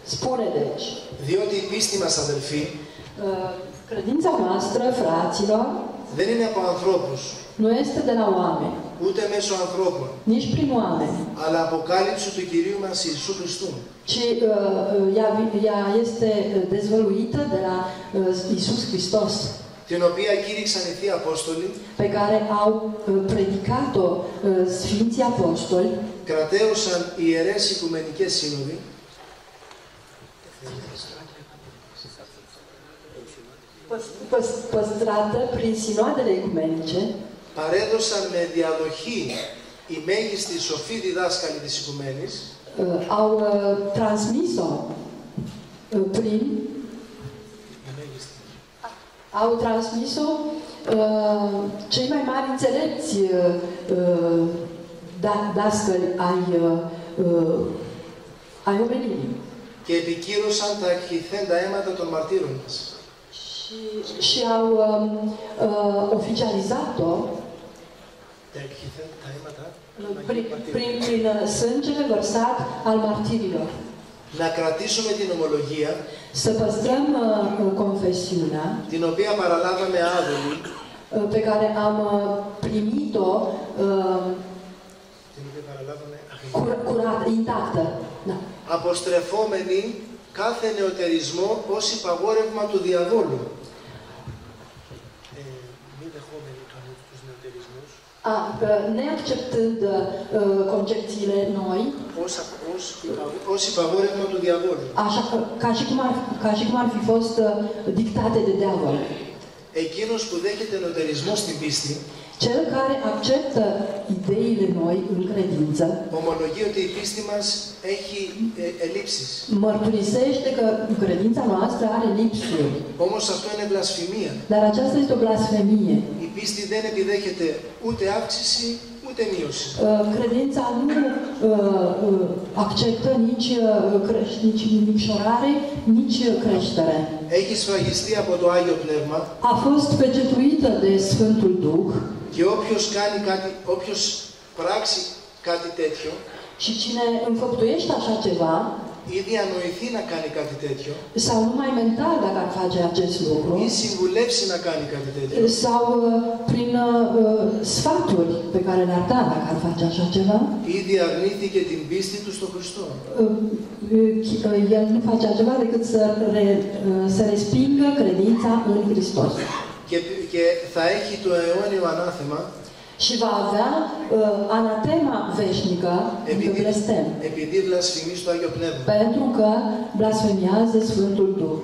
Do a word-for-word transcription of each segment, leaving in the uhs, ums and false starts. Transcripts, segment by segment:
Spune deci, Διότι η πίστη μας, αδελφοί, credința noastră, fraților, δεν είναι από ανθρώπους, nu este de la oameni, ούτε μέσω ανθρώπων, nici prin oameni, αλλά αποκάλυψη του Κυρίου μας Ιησού Χριστού. ci uh, ea, ea este dezvăluită de la uh, Iisus Hristos, Την οποία κήρυξαν οι Θείοι Απόστολοι, pe care au uh, predicat-o uh, Sfinții Apostoli, κρατέωσαν ιερές οικουμενικές σύνοδοι, păstrată prin sinoadele ecumenice, παρέδωσαν με διαδοχή οι μέγιστοι σοφοί διδάσκαλοι της οικουμένης, uh, au uh, transmis-o uh, prin au transmis-o uh, cei mai mari înțelepți uh, uh, da, dascăli ai, uh, uh, ai omenirii. και επικύρωσαν τα εκχυθέντα αίματα των μαρτύρων μας. Și, și au um, uh, oficializat-o Τα εκχυθέντα αίματα prin, prin, prin sângele vărsat al martirilor. να κρατήσουμε την ομολογία, Să păstrăm uh, confesiunea την οποία παραλάβαμε άδολη, uh, pe care am uh, primit-o uh, την οποία παραλάβαμε cur curată, intactă. Da. αποστρεφόμενοι κάθε νεωτερισμό ως υπαγόρευμα του διαβόλου. Ε, μη δεχόμενοι τους νεωτερισμούς. A, uh, neacceptând uh, concepțiile noi, ως, ως, ως υπαγόρευμα του διαβόλου. așa, ca, și cum ar, ca și cum ar fi fost uh, dictate de diavol. Εκείνος που δέχεται νεωτερισμό στην πίστη, Cel care acceptă ideile noi în credință, ομολογεί ότι η πίστη μας έχει ε, ελλείψεις. mărturisește că credința noastră are lipsuri. Όμως αυτό είναι βλασφημία. Dar aceasta este o blasfemie. Η πίστη δεν επιδέχεται ούτε αύξηση, ούτε μείωση. Uh, Credința nu uh, uh, acceptă nici, uh, creș nici micșorare, nici creștere. Έχει σφραγιστεί από το Άγιο Πνεύμα A fost pecetuită de Sfântul Duh και όποιος κάνει κάτι, όποιος πράξει κάτι τέτοιο, și cine înfăptuiește așa ceva, ή διανοηθεί να κάνει κάτι τέτοιο, sau numai mental dacă ar face acest lucru, ή συμβουλεύσει να κάνει κάτι τέτοιο, sau uh, prin uh, sfaturi pe care le-ar da dacă ar face așa ceva, ήδη αρνήθηκε την πίστη του στον Χριστό. uh, uh, el nu face altceva decât să, re, uh, să respingă credința în Hristos. Και, και θα έχει το αιώνιο ανάθεμα, Și va avea uh, anatema veșnică, επειδή, blestem, επειδή βλασφημεί στο Άγιο Πνεύμα. pentru că blasfemiază Sfântul Duh.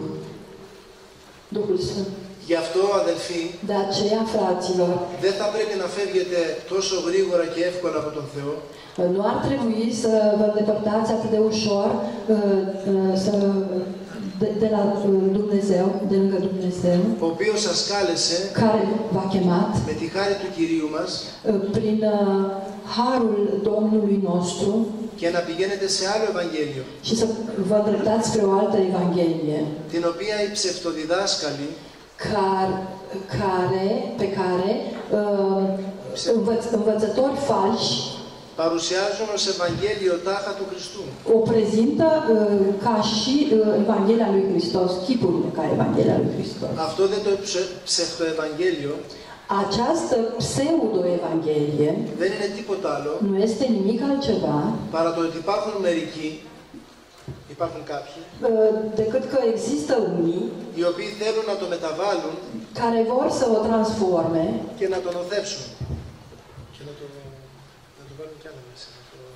Duhul Sfânt. Γι' αυτό, αδελφοί, De aceea, fraților, δεν θα πρέπει να φεύγετε τόσο γρήγορα και εύκολα από τον Θεό, nu ar trebui să vă îndepărtați atât de ușor uh, uh, să, de, de la uh, Dumnezeu, de lângă Dumnezeu, ο οποίος σας κάλεσε care v-a chemat με τη χάρη του Κυρίου μας uh, prin uh, harul Domnului nostru και να πηγαίνετε σε άλλο Ευαγγέλιο, și să vă îndreptați spre o altă Evanghelie, την οποία οι ψευτοδιδάσκαλοι care, care, pe care uh, învăț, învățători falși παρουσιάζουν ως Ευαγγέλιο τάχα του Χριστού. o prezintă uh, ca și uh, Evanghelia lui Hristos, chipurile ca Evanghelia lui Hristos. Αυτό δεν το ψε- ψευτοευαγγέλιο Această pseudo-evanghelie δεν είναι τίποτα άλλο nu este nimic altceva παρά το ότι υπάρχουν μερικοί, υπάρχουν κάποιοι, uh, decât că există unii οι οποίοι θέλουν να το μεταβάλουν care vor să o transforme και να το νοθεύσουν. Και να το, να το βάλουν κι άλλο μέσα. Να το...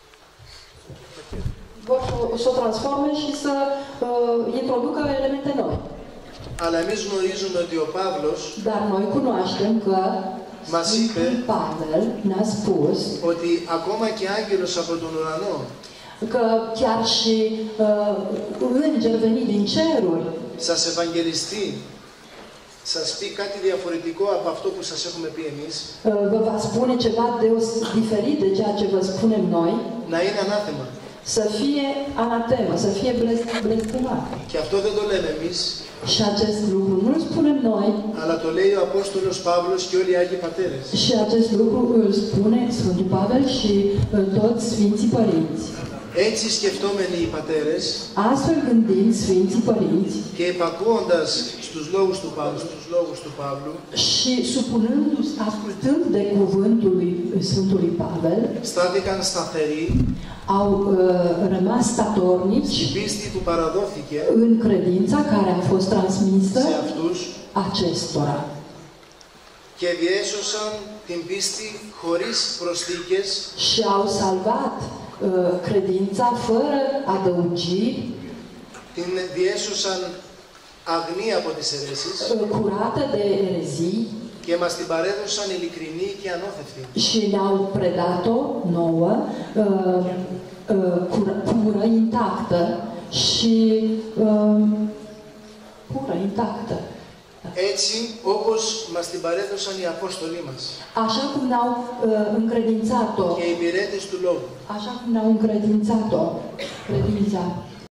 vor să o transforme și să uh, introducă elemente noi. Αλλά εμείς γνωρίζουμε ότι ο Παύλος Dar noi cunoaștem că Μας είπε Sfântul Pavel ne-a spus ότι ακόμα και άγγελος από τον ουρανό că chiar și uh, îngeri veniți din ceruri σας ευαγγελιστεί, σας πει κάτι διαφορετικό από αυτό που σας έχουμε πει εμείς, uh, vă va spune ceva deos diferit de ceea ce vă spunem noi, να είναι ανάθεμα. să fie anatemă, să fie blestemat. Και αυτό δεν το λέμε εμείς, Și acest lucru nu îl spunem noi, αλλά το λέει ο Απόστολος Παύλος και όλοι οι Άγιοι Πατέρες. și acest lucru îl spune Sfântul Pavel și uh, toți Sfinții Părinți. Έτσι σκεφτόμενοι οι πατέρες Astfel gândind Sfinții Părinți και επακούοντας στους λόγους του Παύλου, στους λόγους του Παύλου, și supunându-se, ascultând de cuvântul lui Sfântului Pavel, στάθηκαν σταθεροί au uh, rămas statornici στην πίστη που παραδόθηκε în credința care a fost transmisă σε αυτούς acestora και διέσωσαν την πίστη χωρίς προσθήκες și au salvat uh, credința fără adăugiri, την διέσωσαν αγνή από τις αιρέσεις uh, curată de erezii και μας την παρέδωσαν ειλικρινή και ανώθευτη. și ne-au predat-o nouă, uh, uh, cură, pură, intactă și uh, pură, intactă. Έτσι όπως μας την παρέδωσαν οι Απόστολοι μας Așa cum ne-au uh, încredințat-o, και οι υπηρέτες του Λόγου. așa cum ne-au încredințat-o, credința